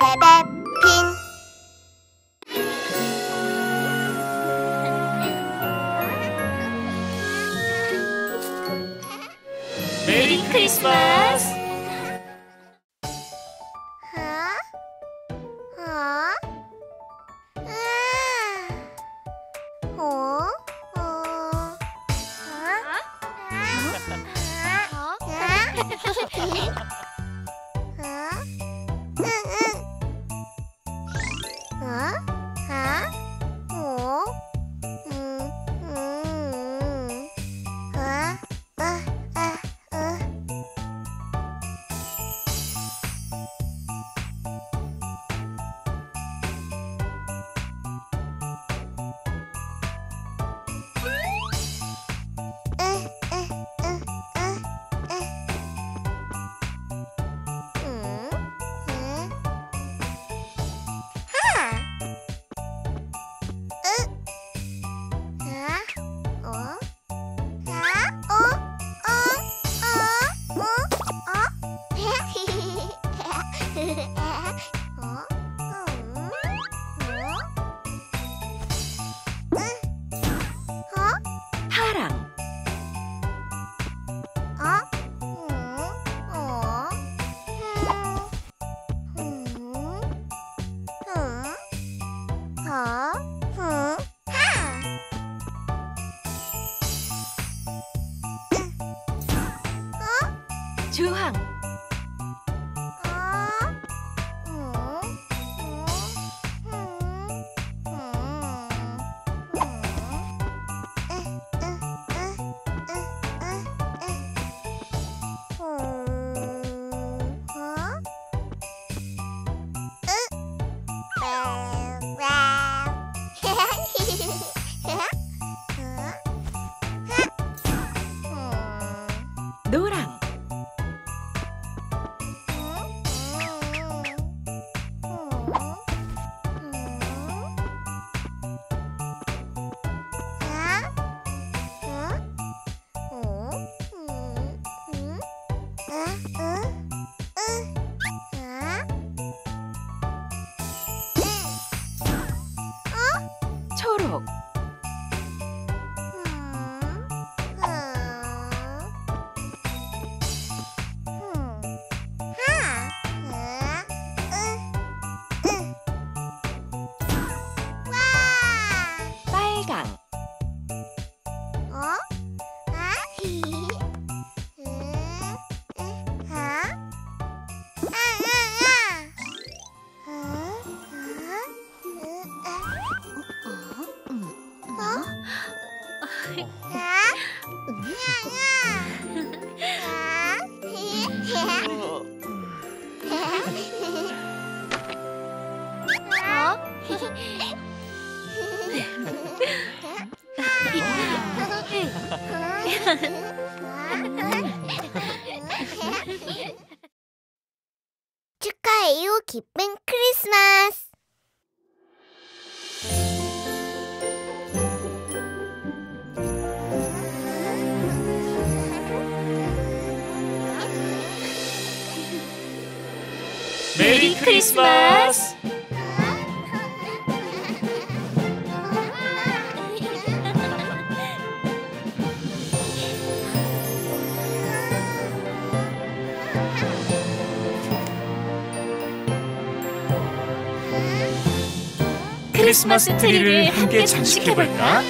페페핀. 메리 크리스마스! 파랑. 주황. 노랑. 초록. 빨강. 축하해요, 기쁜 크리스마스. 메리 크리스마스! 크리스마스 트리를 함께 장식해볼까?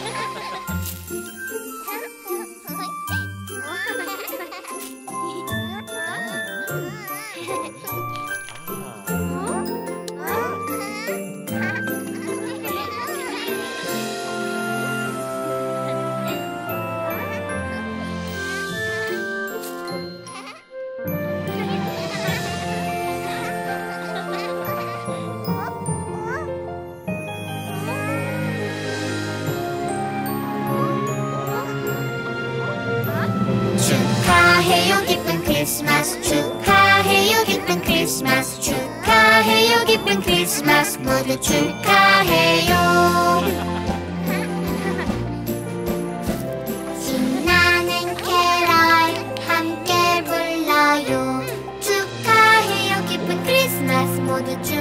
축하해요, 기쁜 크리스마스. 축하해요, 기쁜 크리스마스. 축하해요, 기쁜 크리스마스. 모두 축하해요. 신나는 캐럴 함께 불러요. 축하해요, 기쁜 크리스마스. 모두 축하해요.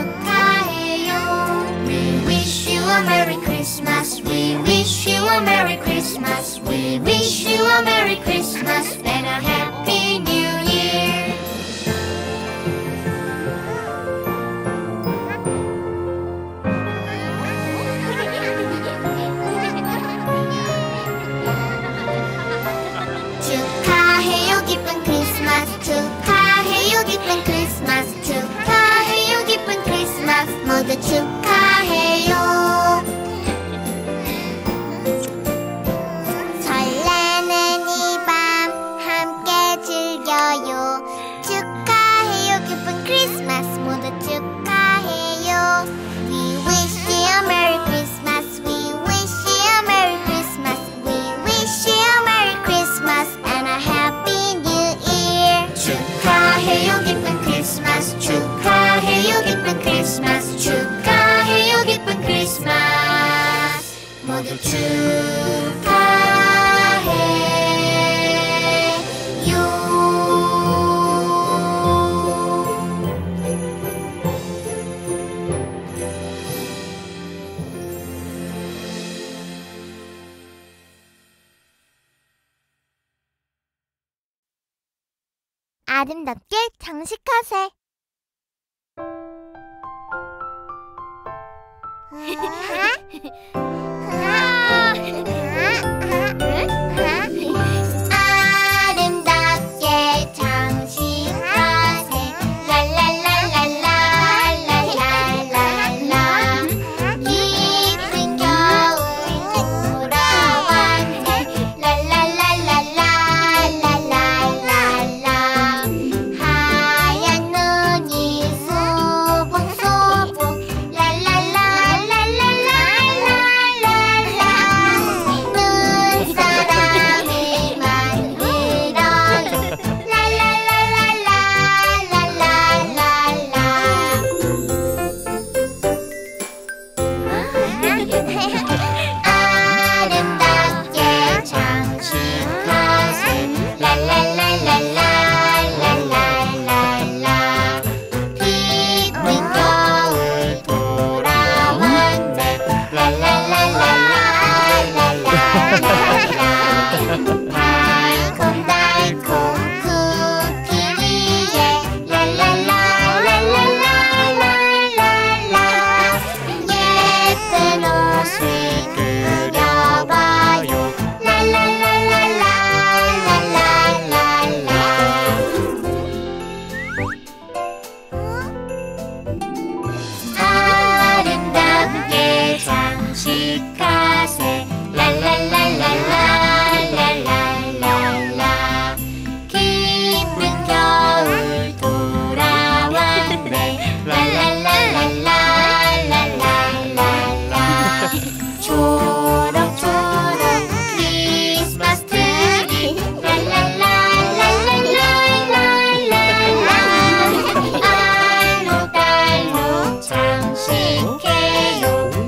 모두 축하해요. 아름답게 장식하세. 아름답게 장식하세. 랄랄랄랄랄랄랄랄라. 깊은 겨울 돌아왔네. 랄랄랄랄랄랄랄라. 하얀 눈이 소복소복. 랄랄랄랄랄랄랄라. 눈사람을 만들어요. 아름답게 장식하세. 랄랄랄랄랄랄랄라. 깊은 겨울 돌아왔네. 랄랄랄랄랄랄라. 달콤달콤 쿠키 위에 랄랄랄랄랄랄라. 예쁜 옷을 그려봐요. 랄랄랄랄랄랄랄라. 아름답게 장식하세. 랄랄랄랄랄랄랄라. 깊은 겨울 돌아왔네. 랄랄랄랄랄랄라. 초록초록 크리스마스 트리. 랄랄랄랄랄랄라. 알록달록 장식해요.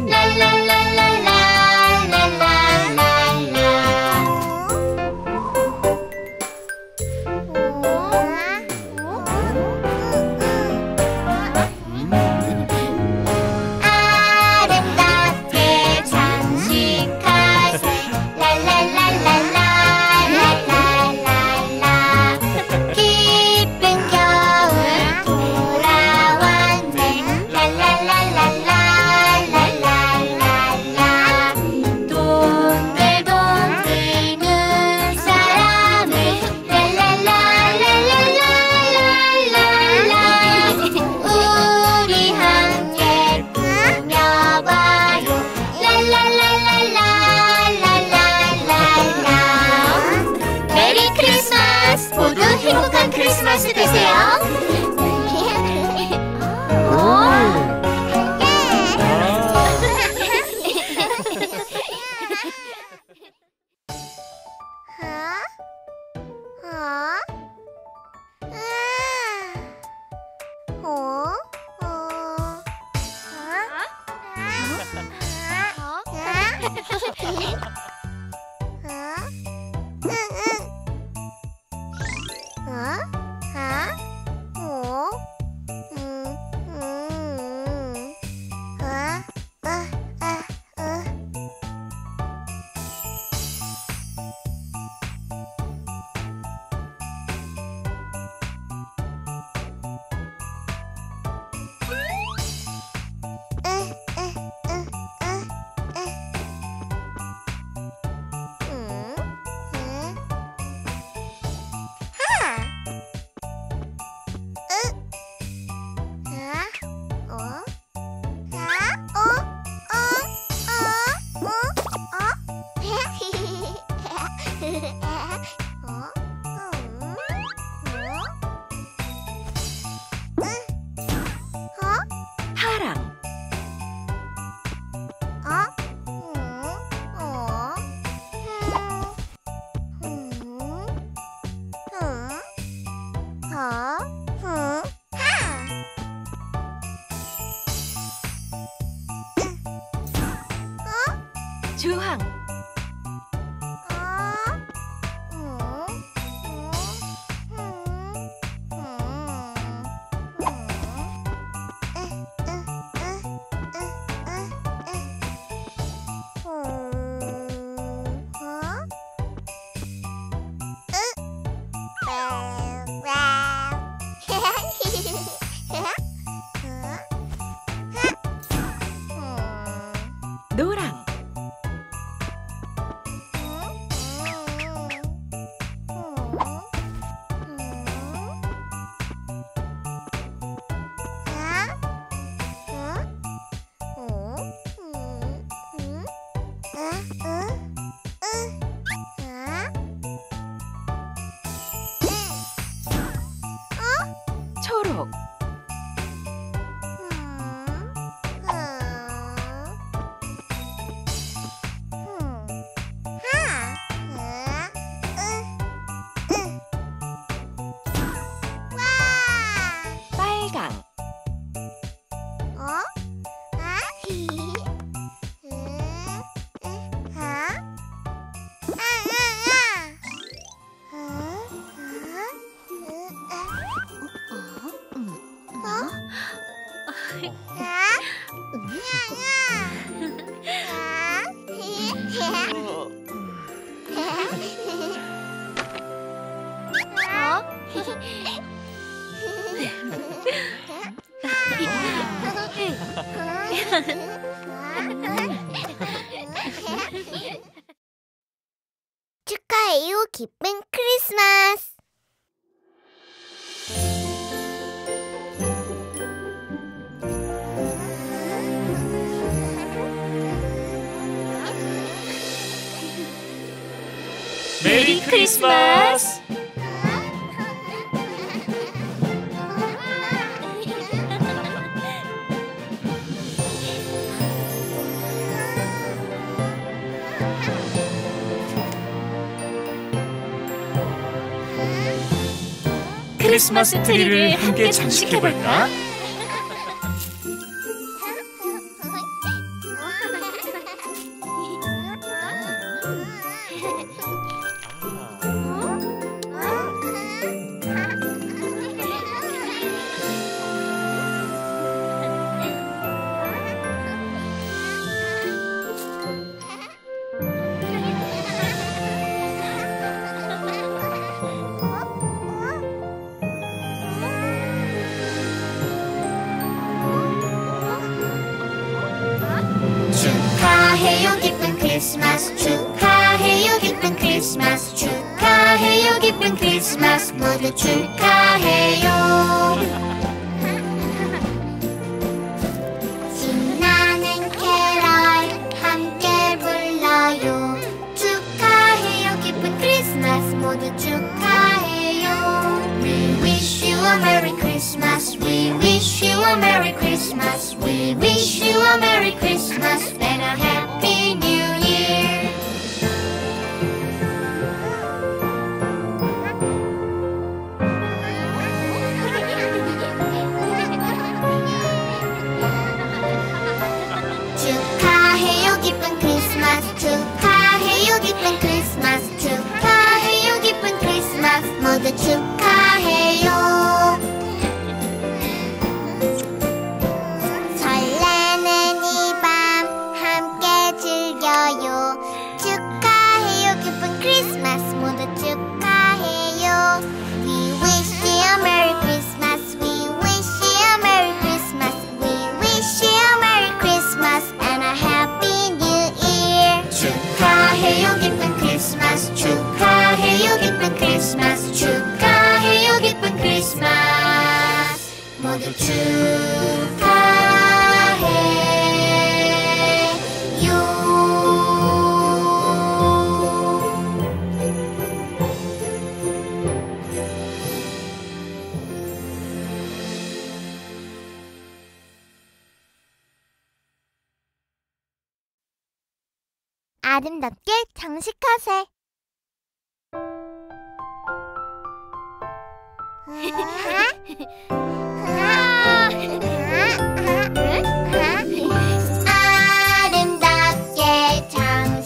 아름답게 장식하세. 랄랄랄랄랄랄라. 깊은 겨울 돌아왔네. 랄랄랄랄랄랄라. 동글동글 눈사람을 랄랄랄랄랄랄라. 우리 함께 꾸며봐요. 랄랄랄랄랄랄라. 메리 크리스마스! 모두 행복한 크리스마스 되세요. 주황, 노랑, 초록, 빨강, 축하해요, 기쁜 크리스마스. 메리 크리스마스! 크리스마스 트리를 함께 장식해볼까? 축하해요, 기쁜 크리스마스. 축하해요, 기쁜 크리스마스. 축하해요, 기쁜 크리스마스. 모두 축하해요. 신나는 캐럴 함께 불러요. 축하해요, 기쁜 크리스마스. 모두 축하해요. We wish you a Merry Christmas. We wish you a Merry Christmas. We wish you a Merry Christmas and a Happy New Year. 축하해요, 기쁜 크리스마스. 축하해요, 기쁜 크리스마스. 축하해요, 기쁜 크리스마스. 모두 축하해요. 설레는 이 밤 함께 즐겨요. 축하해요, 기쁜 크리스마스. 모두 축하해요. We wish you a Merry Christmas. We wish you a Merry Christmas. We wish you a Merry Christmas and a Happy New Year. 축하해요, 기쁜 크리스마스. 축하해요, 기쁜 크리스마스. 축하해요, 기쁜 크리스마스. 모두 아름답게 장식하세. 아름답게 장식하세.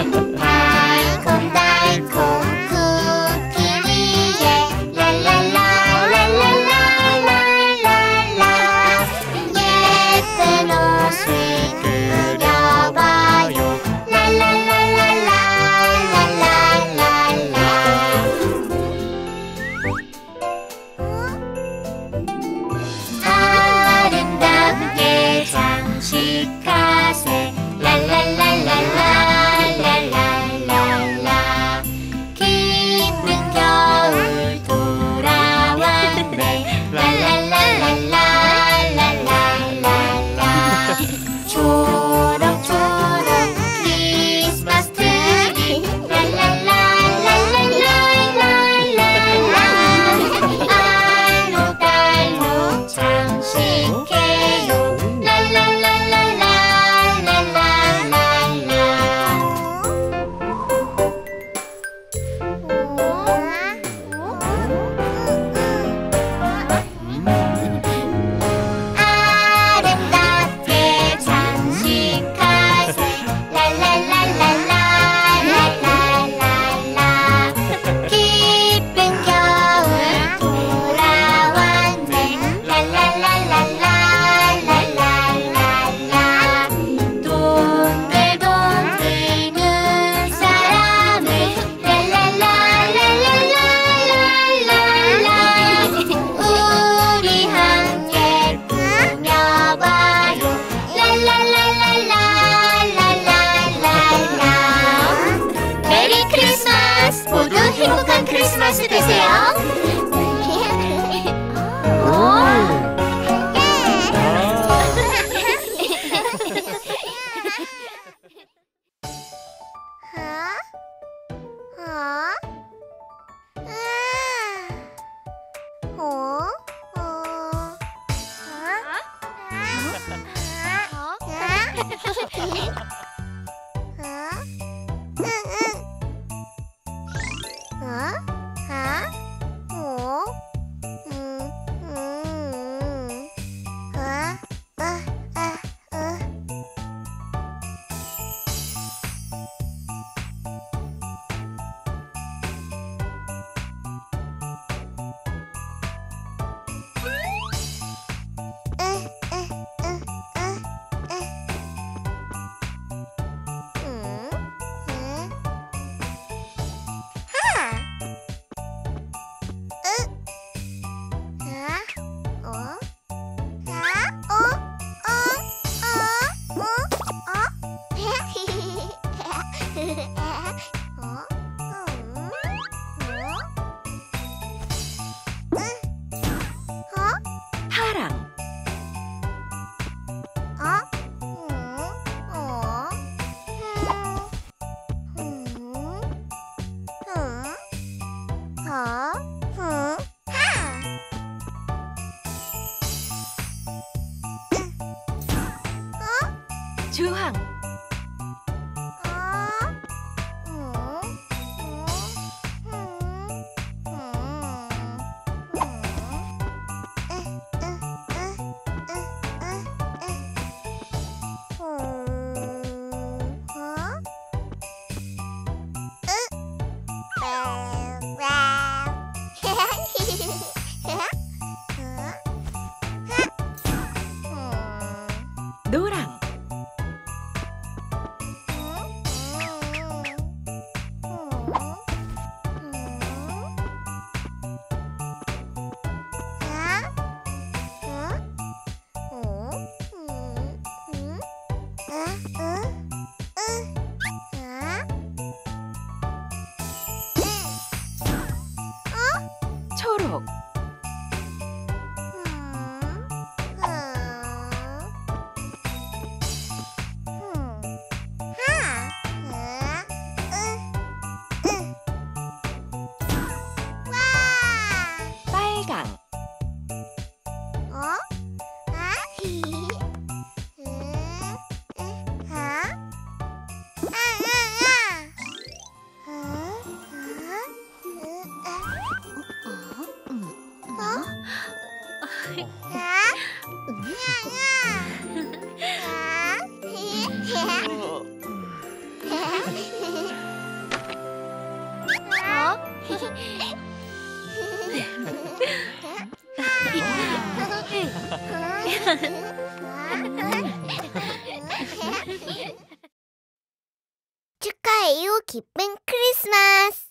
달콤달콤 쿠키 위에 랄랄랄랄랄랄랄랄라 예쁜 옷을 그려봐요 랄랄랄랄랄랄랄라 아름답게 장식하세 랄랄랄랄랄랄랄라 기쁜 겨울 돌아왔네 랄랄랄랄랄랄랄라 초록초록 크리스마스 트리 랄랄랄랄랄랄랄라 알록달록 장식해요 아름답게 장식하세 랄랄랄랄랄랄라 기쁜 겨울 돌아왔네 랄랄랄랄랄랄라 동글동글 눈사람을 랄랄랄랄랄랄라 우리 함께 꾸며봐요 랄랄랄랄랄랄라 메리 크리스마스 모두 행복한 크리스마스 되세요. 파랑 주황 노랑 초록 빨강 축하해요, 기쁜 크리스마스.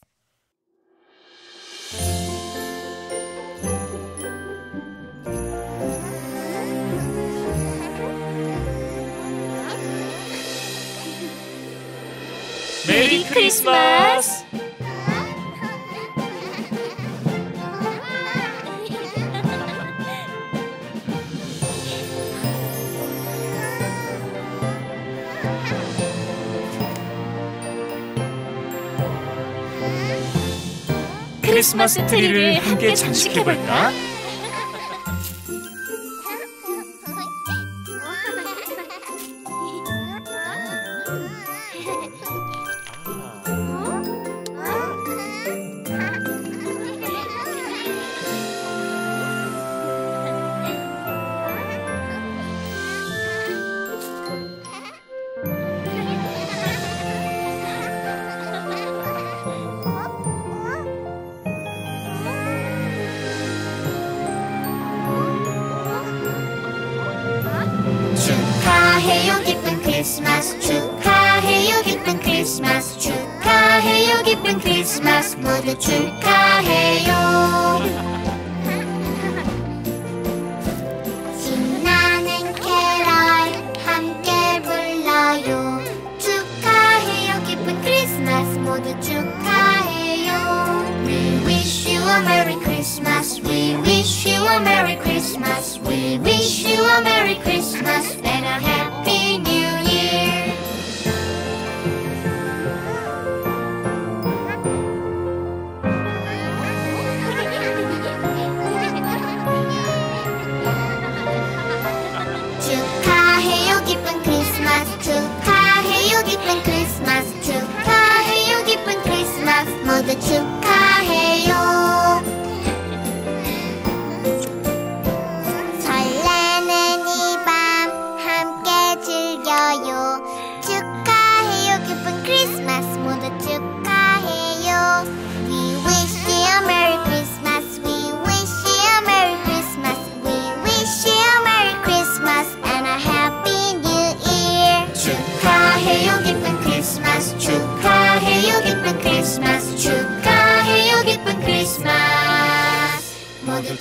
메리 크리스마스! 크리스마스 트리를 함께 장식해볼까? 축하해요, 기쁜 크리스마스. 축하해요, 기쁜 크리스마스. 축하해요, 기쁜 크리스마스. 모두 축하해요. 신나는 캐럴 함께 불러요. 축하해요, 기쁜 크리스마스. 모두 축하해요. We wish you a Merry Christmas. We wish you a Merry Christmas. We wish you a Merry Christmas and a Happy New Year. 축하해요, 기쁜 크리스마스. 축하해요, 기쁜 크리스마스. 축하해요, 기쁜 크리스마스. 모두 축하해요. 설레는 이 밤 함께 즐겨요. 축하해요, 기쁜 크리스마스. 모두 축하해요. We wish you a Merry Christmas. We wish you a Merry Christmas. We wish you a Merry Christmas and a Happy New Year. 축하해요, 기쁜 크리스마스. 축하해요, 기쁜 크리스마스. 축하해요, 기쁜 크리스마스. 모두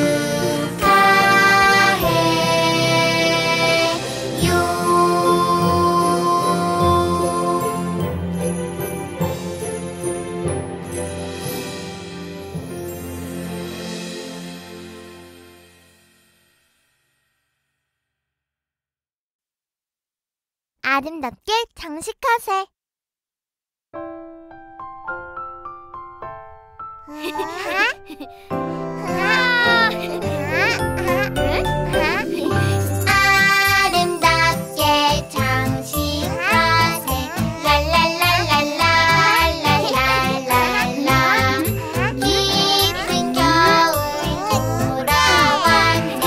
아름답게 장식하세. 아름답게 장식하세. 랄랄랄랄랄랄랄랄라. 깊은 겨울 돌아왔네.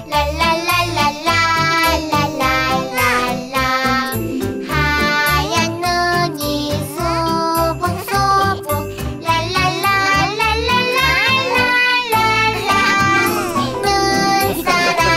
랄랄랄랄랄랄랄랄라. 하얀 눈이 소복소복. 랄랄랄랄랄랄랄라. 눈사람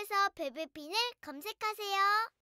검색창에서 베베핀을 검색하세요.